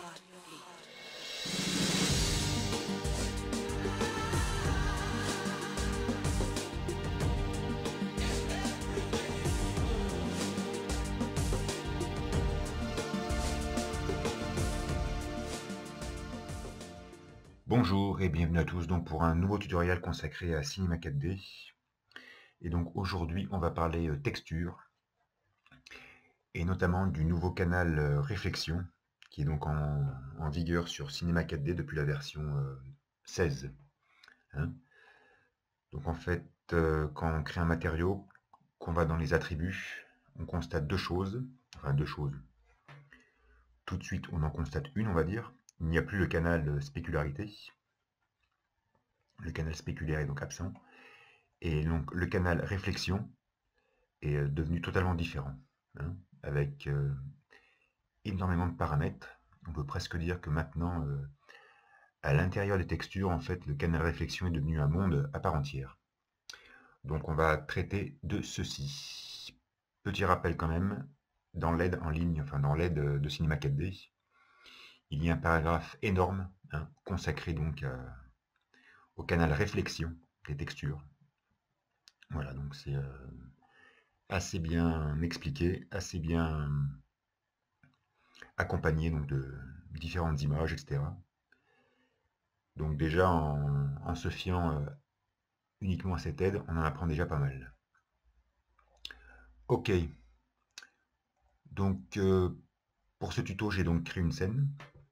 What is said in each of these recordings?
Bonjour et bienvenue à tous donc pour un nouveau tutoriel consacré à Cinema 4D. Et donc aujourd'hui on va parler texture et notamment du nouveau canal Réflexion qui est donc en vigueur sur Cinema 4D depuis la version 16. Hein. Donc en fait quand on crée un matériau, qu'on va dans les attributs, on constate deux choses. Tout de suite on en constate une, on va dire. Il n'y a plus le canal spécularité. Le canal spéculaire est donc absent. Et donc le canal réflexion est devenu totalement différent, hein, avec énormément de paramètres. On peut presque dire que maintenant, à l'intérieur des textures, en fait, le canal réflexion est devenu un monde à part entière. Donc on va traiter de ceci. Petit rappel quand même, dans l'aide en ligne, enfin dans l'aide de Cinema 4D, il y a un paragraphe énorme, hein, consacré donc au canal réflexion des textures. Voilà, donc c'est assez bien expliqué, assez bien accompagné donc de différentes images, etc. Donc déjà, en se fiant uniquement à cette aide, on en apprend déjà pas mal. Ok, donc pour ce tuto, j'ai donc créé une scène.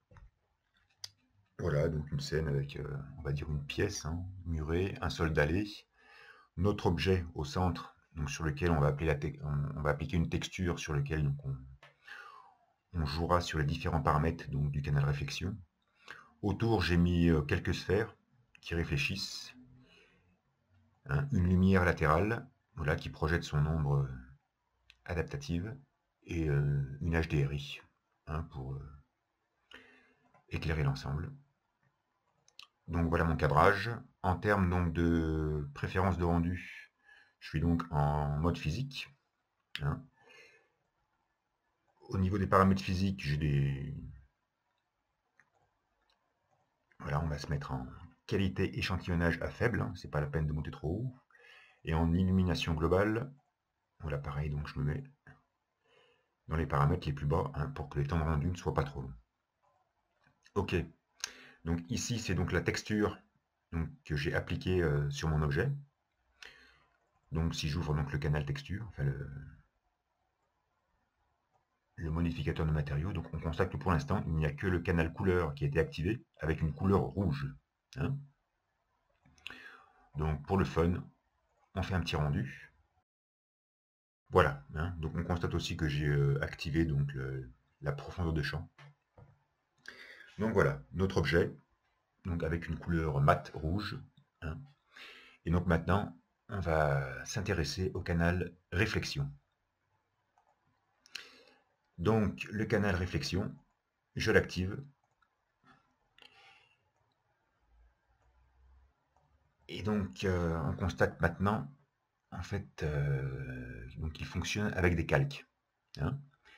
Voilà, donc une scène avec, on va dire, une pièce murée, un sol dallé, notre objet au centre, donc sur lequel on va appliquer une texture sur lequel donc, on jouera sur les différents paramètres donc, du canal réflexion. Autour, j'ai mis quelques sphères qui réfléchissent, hein, une lumière latérale, voilà, qui projette son ombre adaptative, et une HDRI, hein, pour éclairer l'ensemble. Donc voilà mon cadrage. En termes donc de préférence de rendu, je suis donc en mode physique. Hein. Au niveau des paramètres physiques, j'ai des... Voilà, on va se mettre en qualité échantillonnage à faible, hein, c'est pas la peine de monter trop haut. Et en illumination globale, voilà pareil, donc je me mets dans les paramètres les plus bas, hein, pour que les temps de rendu ne soient pas trop longs. Ok, donc ici c'est donc la texture donc, que j'ai appliquée sur mon objet. Donc si j'ouvre donc le canal texture, enfin le modificateur de matériaux, donc on constate que pour l'instant il n'y a que le canal couleur qui a été activé avec une couleur rouge. Hein. Donc pour le fun, on fait un petit rendu. Voilà, hein. Donc on constate aussi que j'ai activé donc la profondeur de champ. Donc voilà, notre objet, donc avec une couleur mat rouge. Hein. Et donc maintenant, on va s'intéresser au canal réflexion. Donc le canal réflexion, je l'active. Et donc on constate maintenant, en fait, donc il fonctionne avec des calques. Hein.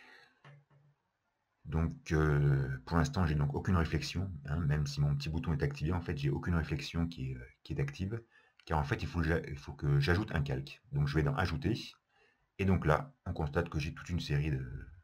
Donc pour l'instant, j'ai donc aucune réflexion, hein, même si mon petit bouton est activé, en fait, j'ai aucune réflexion qui est active, car en fait, il faut que j'ajoute un calque. Donc je vais dans Ajouter, et donc là, on constate que j'ai toute une série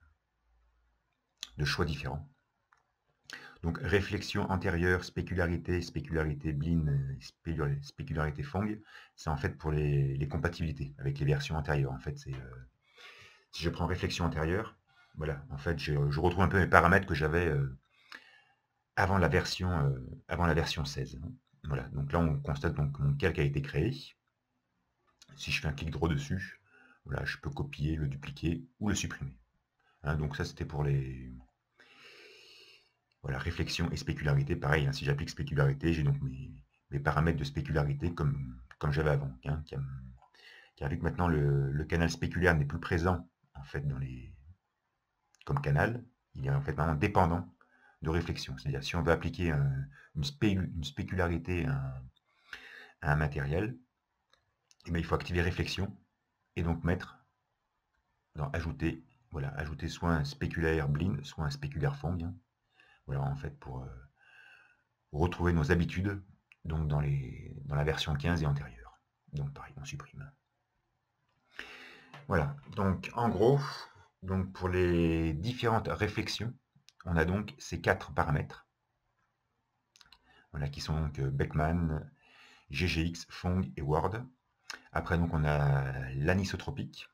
de choix différents. Donc réflexion antérieure, spécularité, spécularité Blinn, spécularité Phong, c'est en fait pour les compatibilités avec les versions antérieures. En fait, c'est si je prends réflexion antérieure, voilà, en fait, je retrouve un peu mes paramètres que j'avais avant la version 16. Voilà, donc là, on constate donc que mon calque a été créé. Si je fais un clic droit dessus, voilà, je peux copier, le dupliquer ou le supprimer. Hein, donc ça, c'était pour les... Voilà, réflexion et spécularité, pareil, hein, si j'applique spécularité, j'ai donc mes paramètres de spécularité comme j'avais avant. Hein, car vu que maintenant le canal spéculaire n'est plus présent en fait comme canal, il est en fait maintenant dépendant de réflexion. C'est-à-dire si on veut appliquer une spécularité à un matériel, eh bien, il faut activer réflexion et donc mettre dans ajouter, voilà, ajouter soit un spéculaire Blinn, soit un spéculaire Phong. Hein. Voilà, en fait, pour retrouver nos habitudes, donc dans la version 15 et antérieure. Donc pareil, on supprime. Voilà, donc en gros, donc pour les différentes réflexions, on a donc ces 4 paramètres, voilà, qui sont donc Beckman, GGX, Phong et Ward. Après, donc, on a l'anisotropique,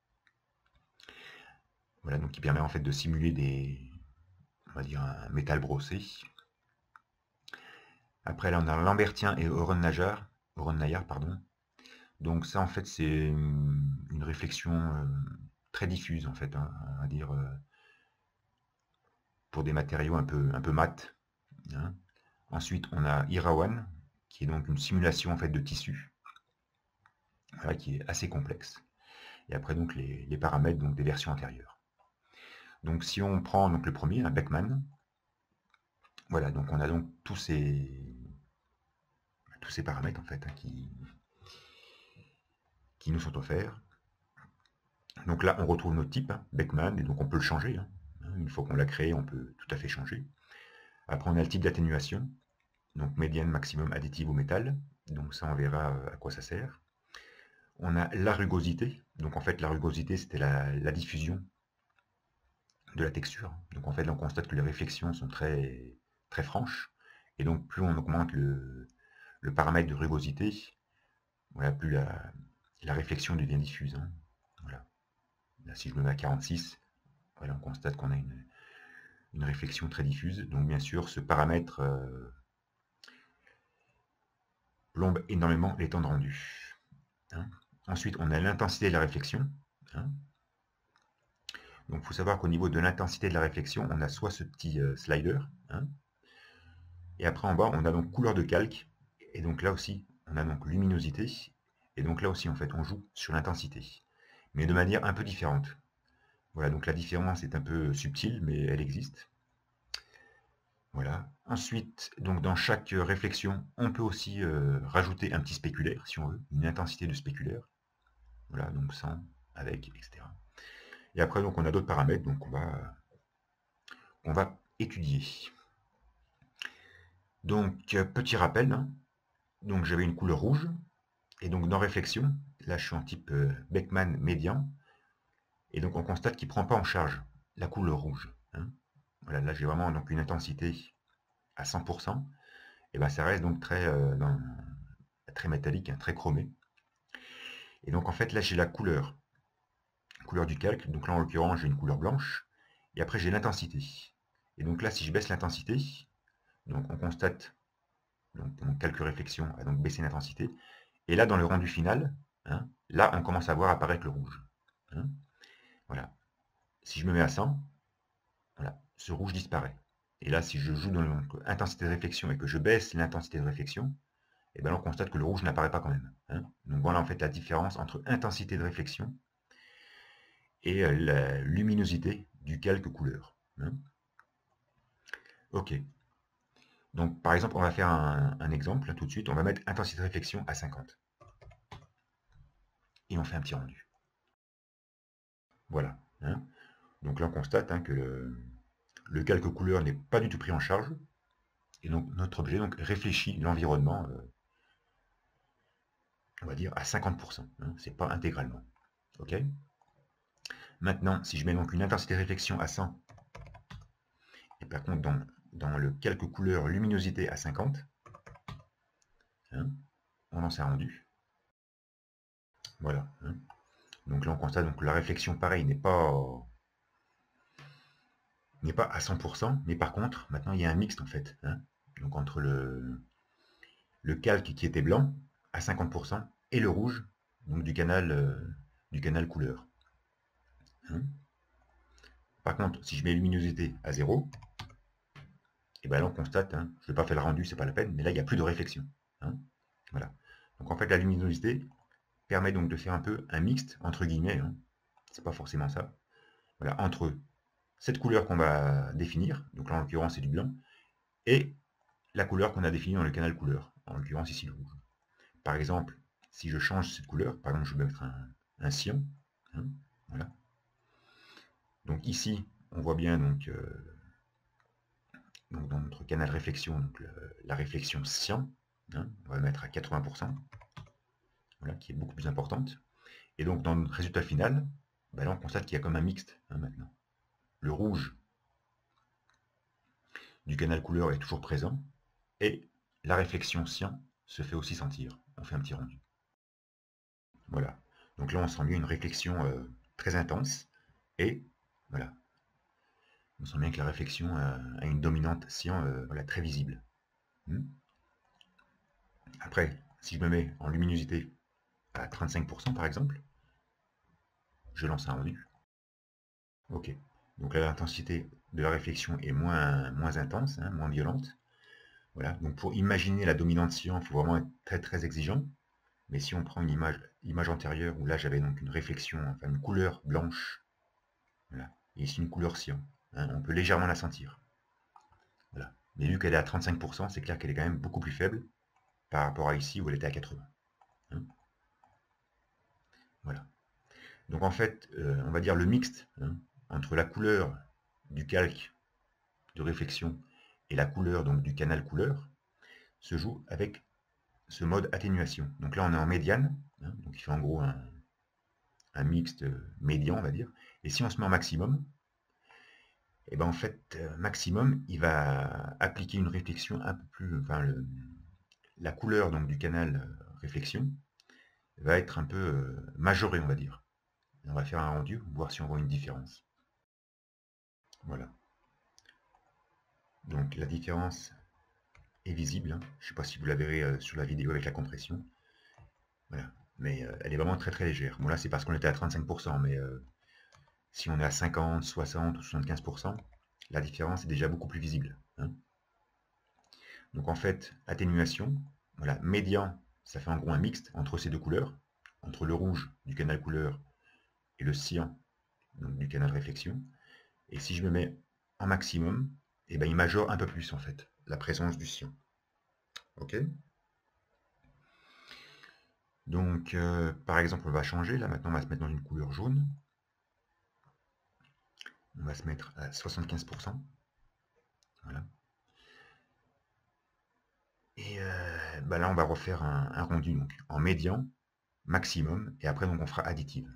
voilà, donc qui permet en fait de simuler on va dire un métal brossé. Après, là, on a Lambertien et Oren-Nayar, pardon. Donc ça, en fait, c'est une réflexion très diffuse, en fait, hein, on va dire, pour des matériaux un peu mat, hein. Ensuite, on a Irawan, qui est donc une simulation en fait de tissu, voilà, qui est assez complexe. Et après, donc, les paramètres donc, des versions antérieures. Donc, si on prend donc, le premier, un Beckman, voilà, donc on a donc tous ces paramètres en fait, hein, qui nous sont offerts. Donc là, on retrouve notre type, hein, Beckman, et donc on peut le changer, hein. Une fois qu'on l'a créé, on peut tout à fait changer. Après, on a le type d'atténuation, donc médiane, maximum, additive au métal. Donc ça, on verra à quoi ça sert. On a la rugosité. Donc en fait, la rugosité, c'était la diffusion de la texture. Donc en fait, là, on constate que les réflexions sont très, très franches. Et donc, plus on augmente le paramètre de rugosité, voilà, plus la réflexion devient diffuse, hein. Voilà. Là, si je me mets à 46, voilà, on constate qu'on a une réflexion très diffuse. Donc bien sûr, ce paramètre plombe énormément les temps de rendu, hein. Ensuite, on a l'intensité de la réflexion, hein. Donc il faut savoir qu'au niveau de l'intensité de la réflexion, on a soit ce petit slider, hein, et après en bas, on a donc couleur de calque, et donc là aussi, on a donc luminosité, et donc là aussi, en fait, on joue sur l'intensité, mais de manière un peu différente. Voilà, donc la différence est un peu subtile, mais elle existe. Voilà. Ensuite, donc dans chaque réflexion, on peut aussi rajouter un petit spéculaire, si on veut, une intensité de spéculaire. Voilà, donc sans, avec, etc. Et après, donc on a d'autres paramètres, donc on va étudier. Donc, petit rappel, hein, donc j'avais une couleur rouge, et donc dans réflexion, là je suis en type Beckman médian, et donc on constate qu'il ne prend pas en charge la couleur rouge, hein. Voilà, là j'ai vraiment donc une intensité à 100%, et ben ça reste donc très métallique, hein, très chromé. Et donc en fait là j'ai la couleur du calque, donc là en l'occurrence j'ai une couleur blanche, et après j'ai l'intensité. Et donc là si je baisse l'intensité, donc on constate, donc mon calque réflexion a donc baissé l'intensité, et là dans le rendu final, hein, là on commence à voir apparaître le rouge, hein. Voilà. Si je me mets à 100, voilà, ce rouge disparaît. Et là si je joue dans l'intensité de réflexion et que je baisse l'intensité de réflexion, et bien là on constate que le rouge n'apparaît pas quand même, hein. Donc voilà en fait la différence entre intensité de réflexion et la luminosité du calque couleur, hein. Ok. Donc par exemple, on va faire un exemple tout de suite. On va mettre intensité de réflexion à 50. Et on fait un petit rendu. Voilà, hein. Donc là on constate, hein, que le calque couleur n'est pas du tout pris en charge. Et donc notre objet donc, réfléchit l'environnement, on va dire, à 50%. Hein. C'est pas intégralement. Ok. Maintenant, si je mets donc une intensité de réflexion à 100, et par contre dans le calque couleur luminosité à 50, hein, on lance un rendu. Voilà, hein. Donc là on constate donc, que la réflexion pareil n'est pas à 100%, mais par contre maintenant il y a un mixte en fait, hein. Donc entre le calque qui était blanc à 50% et le rouge donc du canal couleur, hein. Par contre si je mets luminosité à 0, et bien là on constate, hein, je ne vais pas faire le rendu, c'est pas la peine, mais là il n'y a plus de réflexion, hein. Voilà. Donc en fait la luminosité permet donc de faire un peu un mixte entre guillemets, hein. C'est pas forcément ça. Voilà, entre cette couleur qu'on va définir, donc là en l'occurrence c'est du blanc, et la couleur qu'on a définie dans le canal couleur, en l'occurrence ici le rouge. Par exemple, si je change cette couleur, par exemple je vais mettre un cyan, hein, voilà. Donc ici, on voit bien donc canal réflexion, donc la réflexion cyan, hein, on va le mettre à 80%, voilà, qui est beaucoup plus importante. Et donc dans notre résultat final, ben là on constate qu'il y a comme un mixte hein, maintenant. Le rouge du canal couleur est toujours présent, et la réflexion cyan se fait aussi sentir. On fait un petit rendu. Voilà. Donc là on sent bien une réflexion très intense, et voilà. On sent bien que la réflexion a une dominante cyan voilà, très visible. Après, si je me mets en luminosité à 35% par exemple, je lance un rendu. Ok. Donc là, l'intensité de la réflexion est moins intense, hein, moins violente. Voilà. Donc pour imaginer la dominante cyan, il faut vraiment être très très exigeant. Mais si on prend une image antérieure où là j'avais donc une réflexion, enfin une couleur blanche, voilà, et ici une couleur cyan, hein, on peut légèrement la sentir. Voilà. Mais vu qu'elle est à 35%, c'est clair qu'elle est quand même beaucoup plus faible par rapport à ici où elle était à 80. Hein. Voilà. Donc en fait, on va dire le mixte hein, entre la couleur du calque de réflexion et la couleur donc du canal couleur se joue avec ce mode atténuation. Donc là on est en médiane, hein, donc il fait en gros un mixte médian on va dire. Et si on se met en maximum, et ben en fait maximum il va appliquer une réflexion un peu plus, enfin la couleur donc du canal réflexion va être un peu majorée on va dire. Et on va faire un rendu, voir si on voit une différence. Voilà. Donc la différence est visible. Hein. Je ne sais pas si vous la verrez sur la vidéo avec la compression. Voilà. Mais elle est vraiment très très légère. Bon là c'est parce qu'on était à 35%, mais si on est à 50, 60 ou 75%, la différence est déjà beaucoup plus visible. Hein. Donc en fait, atténuation, voilà, médian, ça fait en gros un mixte entre ces deux couleurs, entre le rouge du canal couleur et le cyan donc du canal réflexion. Et si je me mets en maximum, et ben il majore un peu plus en fait la présence du cyan. Ok. Donc par exemple on va changer, là maintenant on va se mettre dans une couleur jaune. On va se mettre à 75%. Voilà. Et bah là on va refaire un rendu donc en médian, maximum, et après donc on fera additive.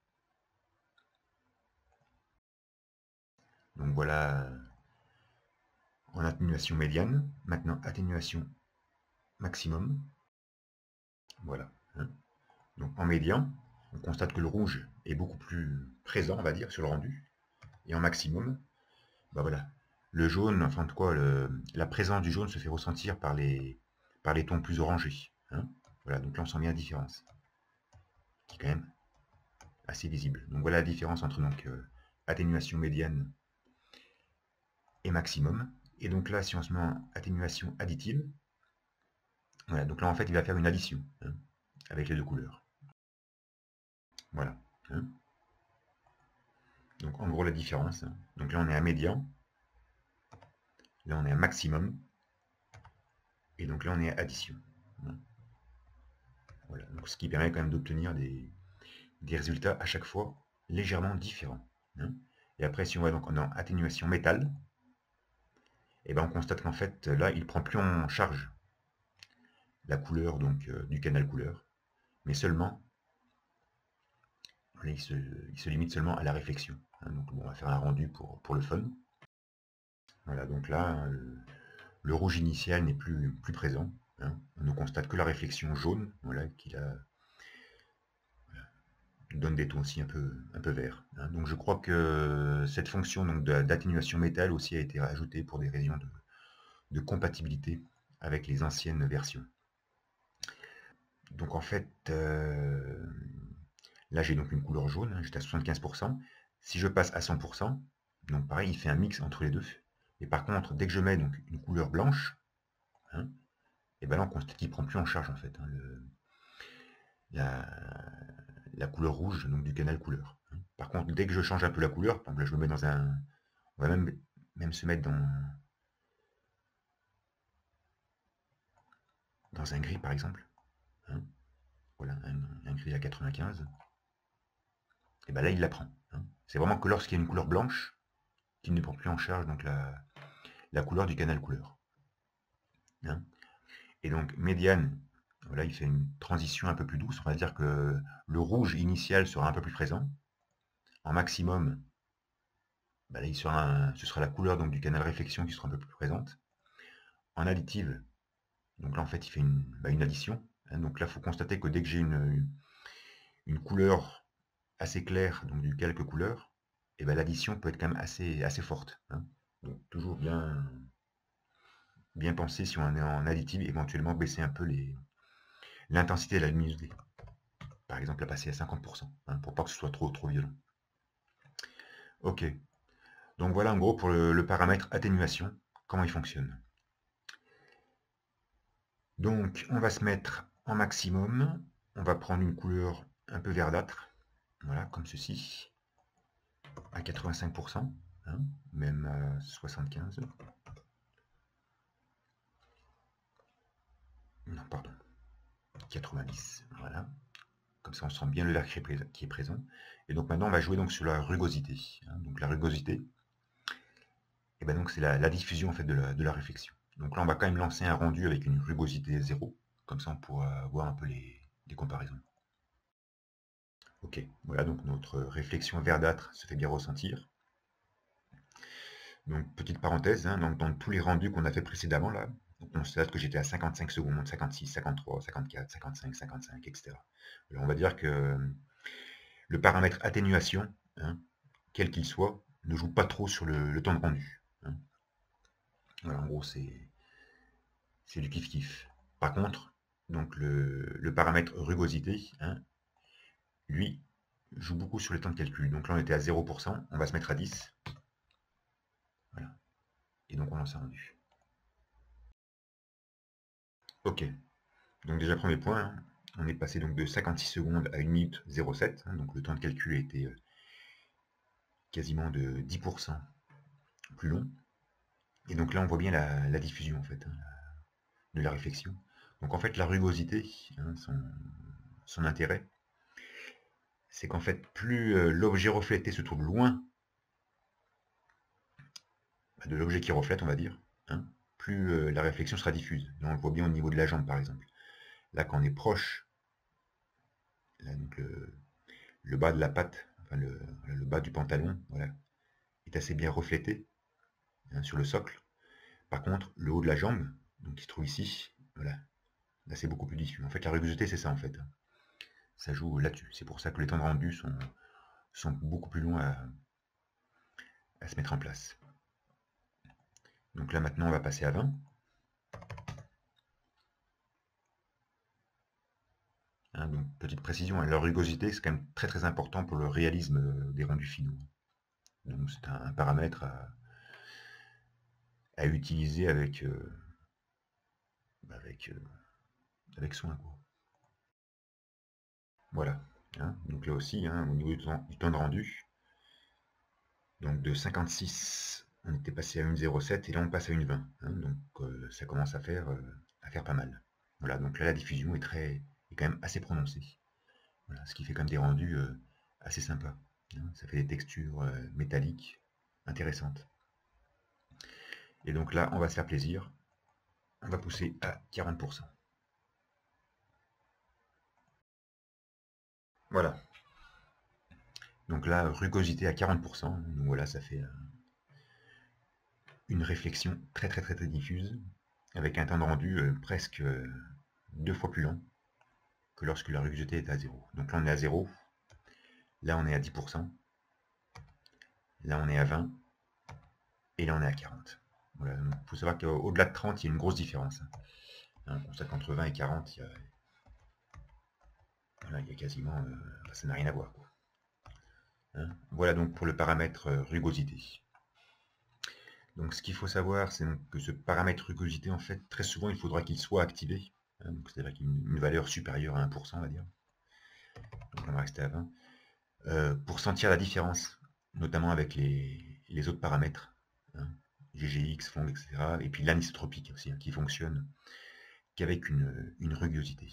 Donc voilà en atténuation médiane, maintenant atténuation maximum. Voilà. Hein. Donc en médian, on constate que le rouge est beaucoup plus présent, on va dire, sur le rendu. Et en maximum, bah voilà. Le jaune, enfin de quoi, la présence du jaune se fait ressentir par les tons plus orangés. Hein. Voilà, donc là on sent bien la différence. Qui est quand même assez visible. Donc voilà la différence entre donc, atténuation médiane et maximum. Et donc là, si on se met en atténuation additive, voilà, donc là en fait il va faire une addition hein, avec les deux couleurs. Voilà. Hein. Donc en gros la différence. Hein. Donc là on est à médian, là on est à maximum, et donc là on est à addition. Hein. Voilà. Donc ce qui permet quand même d'obtenir des résultats à chaque fois légèrement différents. Hein. Et après si on va donc dans atténuation métal, et ben on constate qu'en fait là il prend plus en charge la couleur donc du canal couleur, mais seulement il se limite seulement à la réflexion. Hein. Donc bon, on va faire un rendu pour le fun. Voilà, donc là, le rouge initial n'est plus présent. Hein. On ne constate que la réflexion jaune, voilà, qui donne des tons aussi un peu verts. Hein. Donc je crois que cette fonction d'atténuation métal aussi a été rajoutée pour des raisons de compatibilité avec les anciennes versions. Donc en fait, là j'ai donc une couleur jaune, hein, j'étais à 75%. Si je passe à 100%, donc pareil, il fait un mix entre les deux. Et par contre, dès que je mets donc une couleur blanche, hein, et ben là on constate qu'il ne prend plus en charge en fait hein, la couleur rouge donc du canal couleur. Hein. Par contre, dès que je change un peu la couleur, par exemple là je me mets dans un. On va même se mettre dans un gris par exemple. Hein. Voilà, un gris à 95. Et ben là il la prend. Hein. C'est vraiment que lorsqu'il y a une couleur blanche, qu'il ne prend plus en charge donc la couleur du canal couleur. hein. Et donc médiane, voilà, il fait une transition un peu plus douce. On va dire que le rouge initial sera un peu plus présent. En maximum, bah là, ce sera la couleur donc, du canal réflexion qui sera un peu plus présente. En additive, donc là en fait il fait une addition. Hein. Donc là il faut constater que dès que j'ai une couleur assez claire, donc du quelques couleurs, et ben l'addition peut être quand même assez forte. Hein. Donc toujours bien penser si on est en additive, éventuellement baisser un peu l'intensité de la luminosité. Par exemple, la passer à 50%, hein, pour pas que ce soit trop violent. Ok, donc voilà en gros pour le paramètre atténuation, comment il fonctionne. Donc on va se mettre en maximum, on va prendre une couleur un peu verdâtre, voilà, comme ceci, à 85%, hein, même à 75%. Non, pardon, 90, voilà. Comme ça, on sent bien le vert qui est présent. Et donc maintenant, on va jouer donc sur la rugosité. Hein. Donc la rugosité, et ben donc c'est la diffusion en fait de la réflexion. Donc là, on va quand même lancer un rendu avec une rugosité 0. Comme ça, on pourra voir un peu les comparaisons. Ok, voilà, donc notre réflexion verdâtre se fait bien ressentir. Donc, petite parenthèse, hein, donc, dans tous les rendus qu'on a fait précédemment, là, on constate que j'étais à 55 secondes, 56, 53, 54, 55, 55, etc. Alors, on va dire que le paramètre atténuation, hein, quel qu'il soit, ne joue pas trop sur le temps de rendu. Hein. Voilà, en gros, c'est du kiff-kiff. Par contre, donc le paramètre rugosité, hein, lui, joue beaucoup sur le temps de calcul. Donc là, on était à 0%, on va se mettre à 10. Voilà. Et donc, on lance un rendu. Ok. Donc déjà, premier point, hein, on est passé donc de 56 secondes à 1 minute 07. Hein, donc le temps de calcul a été quasiment de 10% plus long. Et donc là, on voit bien la diffusion, en fait, hein, de la réflexion. Donc en fait, la rugosité, hein, son intérêt, c'est qu'en fait, plus l'objet reflété se trouve loin de l'objet qui reflète, on va dire, hein, plus la réflexion sera diffuse. Là, on le voit bien au niveau de la jambe, par exemple. Là, quand on est proche, là, donc le bas de la patte, enfin le bas du pantalon, voilà, est assez bien reflété, hein, sur le socle. Par contre, le haut de la jambe, donc qui se trouve ici, voilà, là c'est beaucoup plus diffus. En fait, la rugosité, c'est ça en fait. Ça joue là-dessus. C'est pour ça que les temps de rendu sont beaucoup plus longs à se mettre en place. Donc là maintenant, on va passer à 20. Hein, donc, petite précision, hein, la rugosité, c'est quand même très important pour le réalisme des rendus finaux. Donc c'est un paramètre à utiliser avec soin, quoi. Voilà. Hein, donc là aussi, hein, au niveau du temps de rendu, donc de 56, on était passé à 1,07 et là on passe à 1,20. Hein, donc ça commence à faire pas mal. Voilà, donc là la diffusion est quand même assez prononcée. Voilà, ce qui fait quand même des rendus assez sympas. Hein, ça fait des textures métalliques intéressantes. Et donc là, on va se faire plaisir. On va pousser à 40%. Voilà. Donc là, rugosité à 40%. Donc voilà, ça fait une réflexion très diffuse, avec un temps de rendu presque 2 fois plus long que lorsque la rugosité est à 0. Donc là, on est à 0. Là, on est à 10%. Là, on est à 20. Et là, on est à 40. Voilà. Il faut savoir qu'au-delà de 30, il y a une grosse différence. Hein, on constate qu'entre 20 et 40, il y a quasiment... ça n'a rien à voir, quoi. Hein, voilà donc pour le paramètre rugosité. Donc ce qu'il faut savoir, c'est que ce paramètre rugosité, en fait, très souvent, il faudra qu'il soit activé. Hein, c'est-à-dire qu'il y ait une valeur supérieure à 1%, on va dire. Donc on va rester à 20. Pour sentir la différence, notamment avec les autres paramètres, hein, GGX, fond, etc. Et puis l'anisotropique aussi, hein, qui fonctionne qu'avec une rugosité.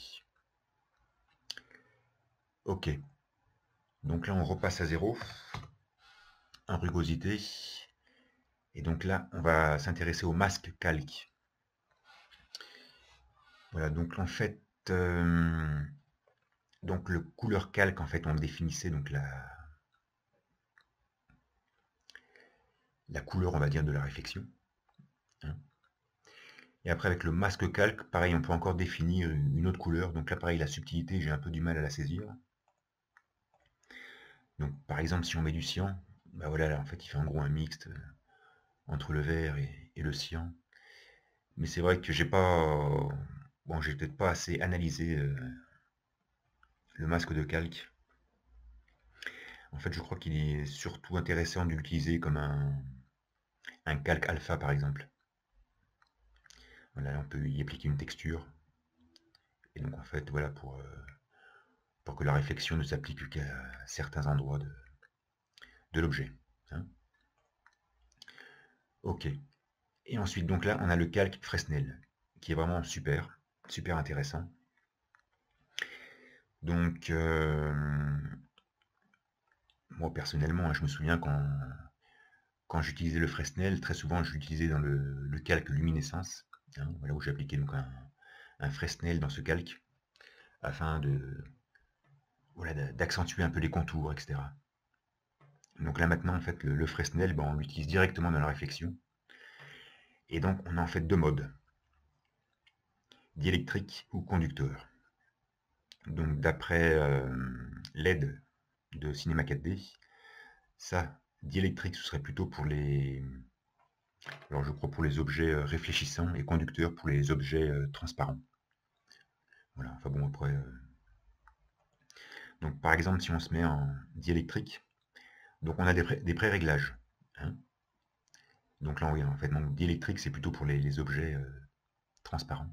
Ok. Donc là, on repasse à 0 en rugosité. Et donc là, on va s'intéresser au masque calque. Voilà, donc en fait, donc le couleur calque, en fait, on définissait donc la couleur, on va dire, de la réflexion, hein. Et après, avec le masque calque, pareil, on peut encore définir une autre couleur. Donc là, pareil, la subtilité, j'ai un peu du mal à la saisir. Donc, par exemple, si on met du cyan, bah voilà, là, en fait, il fait en gros un mixte entre le vert et le cyan. Mais c'est vrai que j'ai pas, bon, j'ai peut-être pas assez analysé le masque de calque. En fait, je crois qu'il est surtout intéressant d'utiliser comme un calque alpha, par exemple. Voilà, on peut y appliquer une texture. Et donc, en fait, voilà, pour que la réflexion ne s'applique qu'à certains endroits de l'objet, hein. Ok. Et ensuite, donc là, on a le calque Fresnel, qui est vraiment super, super intéressant. Donc, moi personnellement, hein, je me souviens quand j'utilisais le Fresnel, très souvent je l'utilisais dans le calque luminescence, hein, voilà, où j'appliquais donc un Fresnel dans ce calque, afin voilà, d'accentuer un peu les contours, etc. Donc là maintenant, en fait, le Fresnel, ben, on l'utilise directement dans la réflexion. Et donc, on a en fait deux modes, diélectrique ou conducteur. Donc, d'après l'aide de Cinema 4D, ça, diélectrique, ce serait plutôt pour alors je crois pour les objets réfléchissants et conducteur pour les objets transparents. Voilà, enfin bon, après. Donc, par exemple, si on se met en diélectrique, donc on a des pré-réglages, hein. Donc là, oui, en fait, donc, diélectrique, c'est plutôt pour les objets transparents.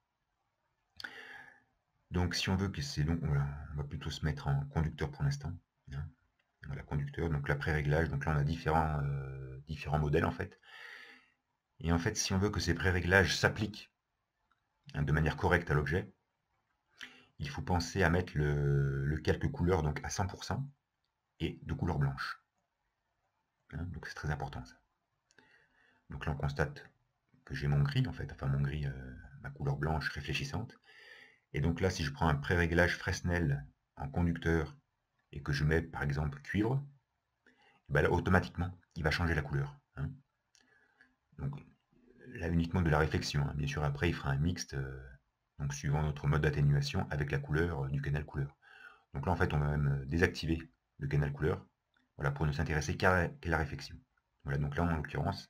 Donc, si on veut que c'est donc, voilà, on va plutôt se mettre en conducteur pour l'instant, hein. Voilà, conducteur. Donc là, pré-réglage. Donc là, on a différents modèles en fait. Et en fait, si on veut que ces pré-réglages s'appliquent, hein, de manière correcte à l'objet, il faut penser à mettre le calque couleur donc à 100% et de couleur blanche, hein. Donc c'est très important ça. Donc là, on constate que j'ai mon gris en fait, enfin mon gris, ma couleur blanche réfléchissante. Et donc là, si je prends un pré-réglage Fresnel en conducteur et que je mets par exemple cuivre, ben là, automatiquement, il va changer la couleur, hein. Donc là, uniquement de la réflexion, hein. Bien sûr, après, il fera un mixte, donc suivant notre mode d'atténuation, avec la couleur du canal couleur. Donc là, en fait, on va même désactiver le canal couleur, voilà, pour ne s'intéresser qu'à la réflexion. Voilà, donc là, en l'occurrence,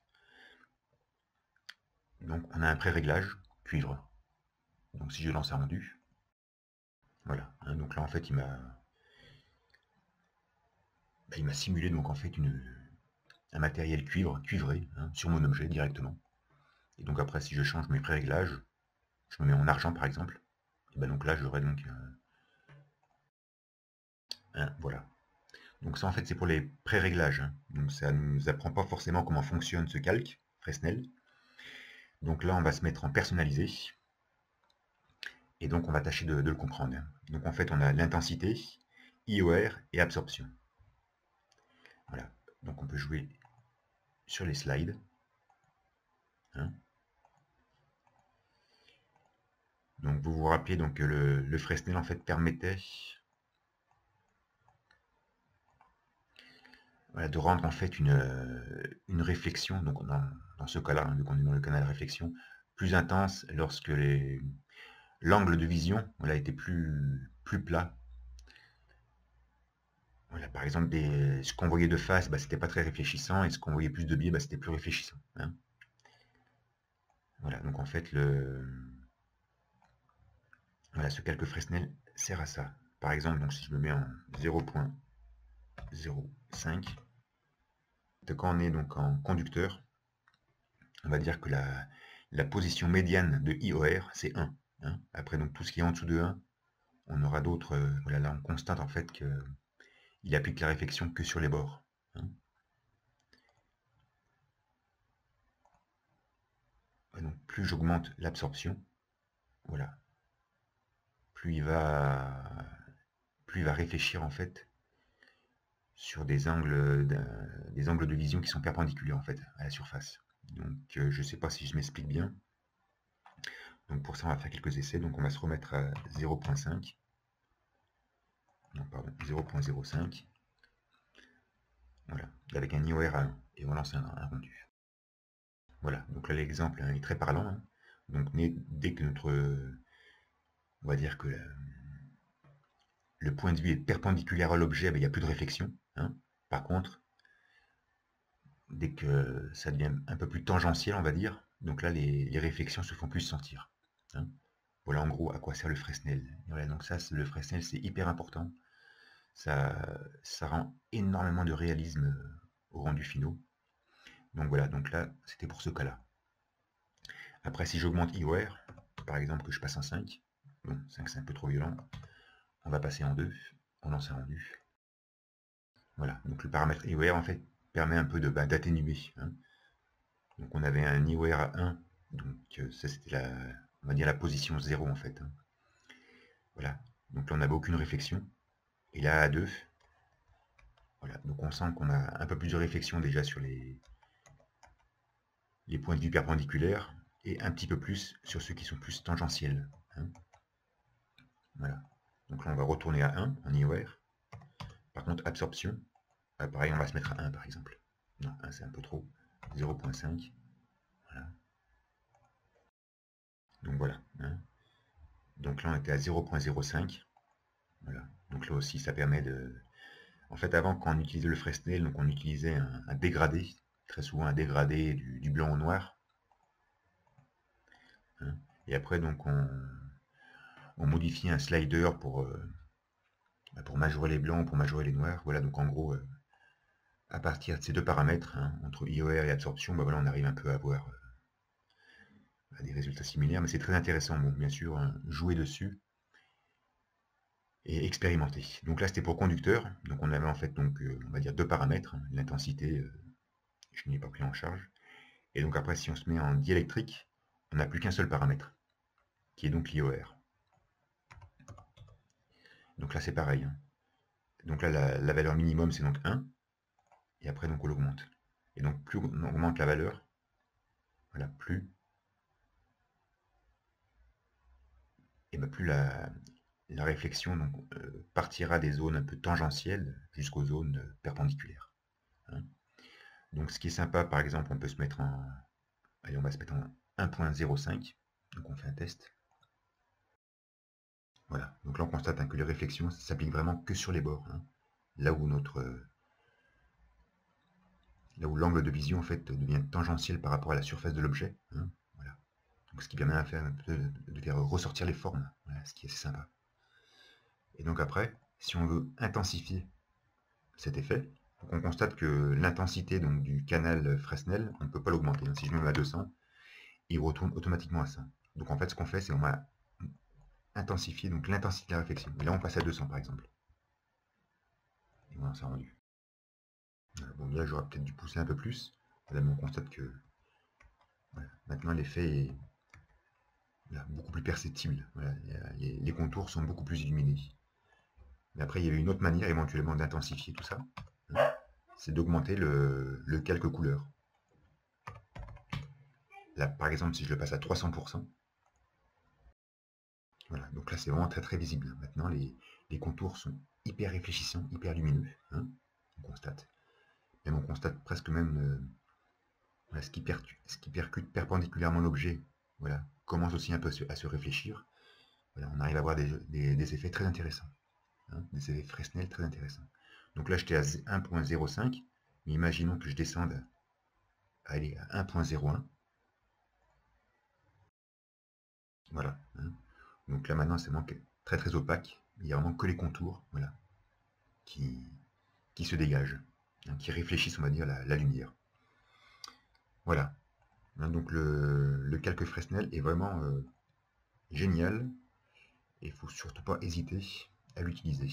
donc on a un pré-réglage cuivre. Donc si je lance un rendu, voilà, hein, donc là, en fait, il m'a simulé donc en fait un matériel cuivré, hein, sur mon objet directement. Et donc après, si je change mes pré-réglages, je me mets en argent par exemple, et ben donc là, j'aurai donc voilà. Donc ça, en fait, c'est pour les pré-réglages, hein. Donc ça ne nous apprend pas forcément comment fonctionne ce calque Fresnel. Donc là, on va se mettre en personnalisé. Et donc, on va tâcher de le comprendre. Donc en fait, on a l'intensité, IOR et absorption. Voilà. Donc on peut jouer sur les slides, hein. Donc vous vous rappelez donc, que le Fresnel, en fait, permettait, voilà, de rendre en fait une réflexion, donc dans ce cas-là, hein, vu qu'on est dans le canal réflexion, plus intense lorsque l'angle de vision, voilà, était plus plat. Voilà, par exemple, ce qu'on voyait de face, bah, c'était pas très réfléchissant, et ce qu'on voyait plus de biais, bah, c'était plus réfléchissant, hein. Voilà, donc en fait, voilà, ce calque Fresnel sert à ça. Par exemple, donc si je me mets en 0.05, quand on est donc en conducteur, on va dire que la position médiane de IOR, c'est 1, hein. Après, donc tout ce qui est en dessous de 1, on aura d'autres, voilà, là on constate en fait qu'il applique la réflexion que sur les bords, hein. Donc plus j'augmente l'absorption, voilà, plus il va réfléchir en fait sur des angles de vision qui sont perpendiculaires en fait à la surface. Donc je ne sais pas si je m'explique bien. Donc pour ça, on va faire quelques essais. Donc on va se remettre à 0.5. Non, pardon, 0.05. Voilà, avec un IOR à 1. Et on lance un rendu. Voilà, donc là l'exemple est très parlant. Hein. Donc dès que on va dire que le point de vue est perpendiculaire à l'objet, ben, il n'y a plus de réflexion. Hein. Par contre, dès que ça devient un peu plus tangentiel, on va dire, donc là les réflexions se font plus sentir. Hein. Voilà en gros à quoi sert le Fresnel. Et voilà, donc ça, le Fresnel, c'est hyper important. Ça rend énormément de réalisme au rendu finaux. Donc voilà, donc là, c'était pour ce cas-là. Après, si j'augmente IOR, par exemple que je passe en 5, bon, 5 c'est un peu trop violent, on va passer en 2, on lance un rendu. Voilà, donc le paramètre IOR en fait permet un peu d'atténuer. Hein. Donc on avait un IOR à 1, donc ça c'était on va dire la position 0 en fait. Hein. Voilà, donc là on n'avait aucune réflexion. Et là à 2, voilà, donc on sent qu'on a un peu plus de réflexion déjà sur les points de vue perpendiculaires et un petit peu plus sur ceux qui sont plus tangentiels. Hein. Voilà. Donc là, on va retourner à 1 en IOR. Par contre, absorption, pareil, on va se mettre à 1 par exemple. Non, 1 c'est un peu trop. 0.5. Voilà. Donc voilà. Hein. Donc là, on était à 0.05. Voilà. Donc là aussi, ça permet de... En fait, avant, quand on utilisait le Fresnel, donc on utilisait un dégradé, très souvent un dégradé du blanc au noir. Hein. Et après, donc, on modifie un slider pour majorer les blancs, pour majorer les noirs. Voilà, donc en gros, à partir de ces deux paramètres, hein, entre IOR et absorption, voilà, on arrive un peu à avoir des résultats similaires, mais c'est très intéressant, bon, bien sûr, hein, jouer dessus et expérimenter. Donc là, c'était pour conducteur, donc on avait en fait, donc, on va dire deux paramètres, hein, l'intensité, je n'y ai pas pris en charge, et donc après, si on se met en diélectrique, on n'a plus qu'un seul paramètre, qui est donc l'IOR. Donc là, c'est pareil. Hein. Donc là, la valeur minimum, c'est donc 1, et après, donc, on l'augmente. Et donc, plus on augmente la valeur, voilà, plus, et ben, plus la réflexion donc, partira des zones un peu tangentielles jusqu'aux zones perpendiculaires. Hein. Donc ce qui est sympa, par exemple, on peut se mettre en... Allez, on va se mettre en 1.05. Donc on fait un test. Voilà. Donc là, on constate hein, que les réflexions s'appliquent vraiment que sur les bords. Hein. Là où l'angle de vision en fait devient tangentiel par rapport à la surface de l'objet. Hein. Voilà. Donc ce qui permet de faire ressortir les formes. Voilà, ce qui est assez sympa. Et donc après, si on veut intensifier cet effet, donc on constate que l'intensité du canal Fresnel, on ne peut pas l'augmenter. Si je me mets à 200, il retourne automatiquement à 100. Donc en fait, ce qu'on fait, c'est qu'on va intensifier l'intensité de la réflexion. Et là, on passe à 200 par exemple. Et voilà, ça rendu. Voilà, bon, là, j'aurais peut-être dû pousser un peu plus. Là, on constate que voilà, maintenant l'effet est beaucoup plus perceptible. Voilà, les contours sont beaucoup plus illuminés. Mais après, il y avait une autre manière éventuellement d'intensifier tout ça. Hein, c'est d'augmenter le calque couleur. Là, par exemple, si je le passe à 300%, voilà, donc là c'est vraiment très très visible. Maintenant, les contours sont hyper réfléchissants, hyper lumineux. Hein, on constate. Même on constate presque même voilà, ce qui percute perpendiculairement l'objet. Voilà, commence aussi un peu à se réfléchir. Voilà, on arrive à avoir des effets très intéressants. Hein, des effets Fresnel très intéressants. Donc là, j'étais à 1.05, mais imaginons que je descende à 1.01. Voilà. Hein. Donc là maintenant c'est vraiment très très opaque. Il n'y a vraiment que les contours, voilà, qui se dégagent, hein, qui réfléchissent, on va dire, la lumière. Voilà. Hein, donc le calque Fresnel est vraiment génial. Et il ne faut surtout pas hésiter à l'utiliser.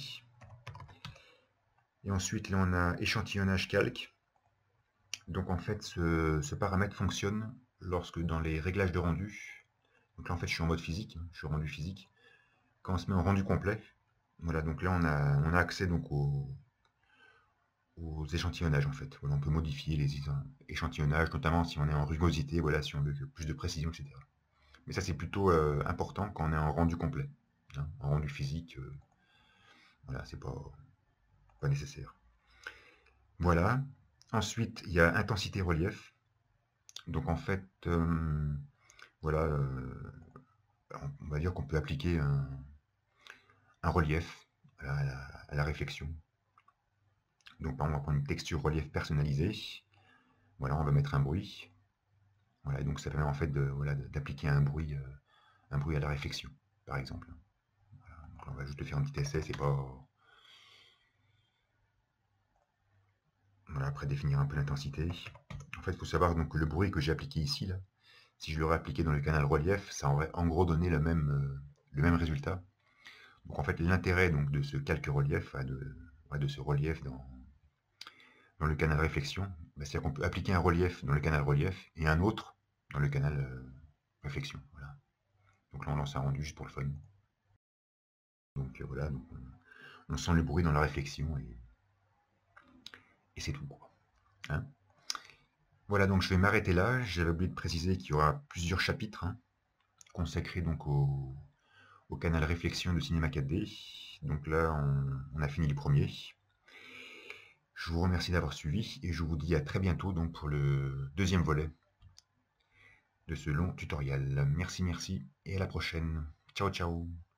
Et ensuite là on a échantillonnage calque. Donc en fait ce paramètre fonctionne lorsque dans les réglages de rendu, donc là en fait je suis en mode physique, je suis rendu physique, quand on se met en rendu complet, voilà, donc là on a accès donc aux échantillonnages en fait. Voilà, on peut modifier les échantillonnages, notamment si on est en rugosité, voilà, si on veut plus de précision, etc. Mais ça, c'est plutôt important quand on est en rendu complet. Hein. En rendu physique, voilà, c'est pas nécessaire. Voilà. Ensuite, il y a intensité relief. Donc en fait, voilà, on va dire qu'on peut appliquer un relief à la réflexion. Donc par exemple, on va prendre une texture relief personnalisée. Voilà, on va mettre un bruit. Voilà, et donc ça permet en fait voilà, d'appliquer un bruit à la réflexion, par exemple. Voilà, donc là, on va juste faire un petit essai, c'est pas... Voilà, après définir un peu l'intensité. En fait, il faut savoir donc, que le bruit que j'ai appliqué ici, là, si je l'aurais appliqué dans le canal relief, ça aurait en gros donné le même résultat. Donc en fait, l'intérêt donc de ce calque relief, de ce relief dans le canal réflexion, bah, c'est-à-dire qu'on peut appliquer un relief dans le canal relief et un autre dans le canal réflexion. Voilà. Donc là, on lance un rendu juste pour le fun. Donc voilà, donc, on sent le bruit dans la réflexion et c'est tout, quoi. Hein. Voilà, donc je vais m'arrêter là. J'avais oublié de préciser qu'il y aura plusieurs chapitres consacrés donc au canal réflexion de Cinéma 4D. Donc là, on a fini les premiers. Je vous remercie d'avoir suivi et je vous dis à très bientôt donc pour le deuxième volet de ce long tutoriel. Merci, merci et à la prochaine. Ciao, ciao.